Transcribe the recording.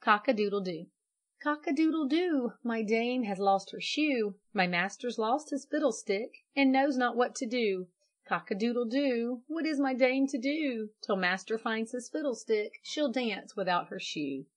Cock-A-Doodle-Doo. Cock-a-doodle-doo, my dame has lost her shoe, my master's lost his fiddlestick, and knows not what to do. Cock-a-doodle-doo, what is my dame to do? Till master finds his fiddlestick, she'll dance without her shoe.